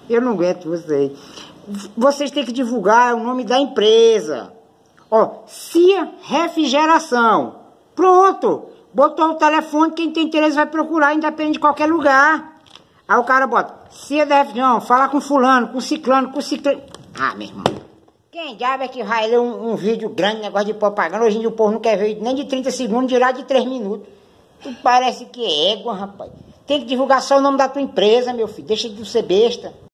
Eu não aguento vocês. Vocês têm que divulgar o nome da empresa. Ó, CIA Refrigeração. Pronto. Botou o telefone, quem tem interesse vai procurar, independente de qualquer lugar. Aí o cara bota, CIA da Refrigeração, fala com fulano, com ciclano, com ciclano. Ah, meu irmão. Quem diabo é que vai ler um vídeo grande, negócio de propaganda? Hoje em dia o povo não quer ver nem de 30 segundos, dirá de 3 minutos. Tu parece que é égua, rapaz. Tem que divulgar só o nome da tua empresa, meu filho. Deixa de ser besta.